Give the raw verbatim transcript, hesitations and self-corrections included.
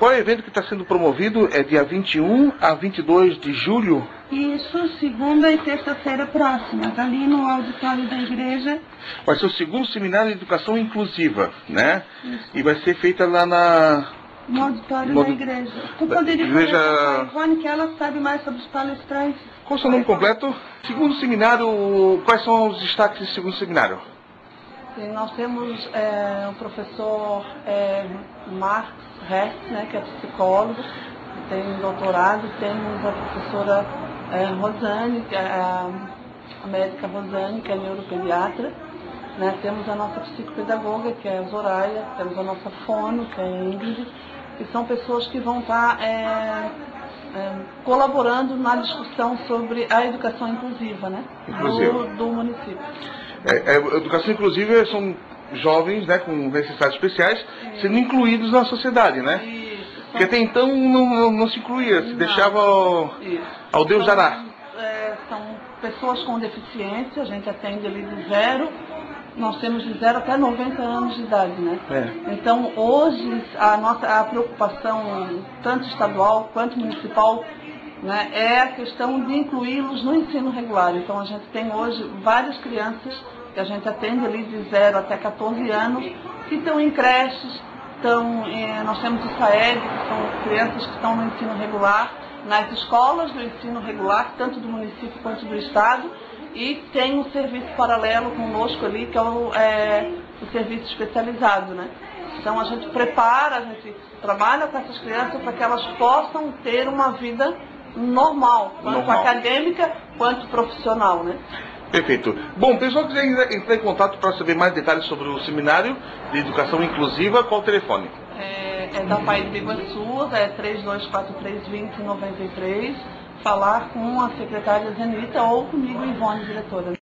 qual é o evento que está sendo promovido? É dia vinte e um a vinte e dois de julho? Isso, segunda e terça-feira próximas, ali no auditório da igreja. Vai ser o segundo seminário de educação inclusiva, né? Isso. E vai ser feita lá na... No auditório no... da igreja. Tu da poderia igreja... conversar com a Ivone, que ela sabe mais sobre os palestrantes. Qual é o seu nome completo? Segundo seminário, quais são os destaques do segundo seminário? Sim, nós temos é, o professor é, Marx Hess, né, que é psicólogo, tem doutorado, temos a professora é, Rosane, que é a, a médica Rosane, que é neuropediatra, né, temos a nossa psicopedagoga, que é a Zoraia, temos a nossa fono, que é a Ingrid, que são pessoas que vão estar é, é, colaborando na discussão sobre a educação inclusiva, né, do, do município. É, é, educação inclusiva são jovens, né, com necessidades especiais, Sim. sendo incluídos na sociedade, né? Isso. Porque até então não, não, não se incluía, se não. deixava ao, ao Deus são, dará. É, são pessoas com deficiência, a gente atende ali de zero, nós temos de zero até noventa anos de idade, né? É. Então hoje a nossa a preocupação, tanto estadual quanto municipal, né, é a questão de incluí-los no ensino regular. Então a gente tem hoje várias crianças que a gente atende ali de zero até quatorze anos, que estão em creches, estão, eh, nós temos o SAED, que são crianças que estão no ensino regular, nas escolas do ensino regular, tanto do município quanto do estado, e tem um serviço paralelo conosco ali, que é o, é, o serviço especializado, né? Então a gente prepara, a gente trabalha com essas crianças para que elas possam ter uma vida normal, tanto normal. acadêmica quanto profissional, né? Perfeito. Bom, o pessoal quiser entrar em contato para saber mais detalhes sobre o seminário de educação inclusiva, qual o telefone? É, é da Pai de Iguaçu, é três dois quatro três, dois zero nove três, falar com a secretária Zenita ou comigo, Ivone, diretora.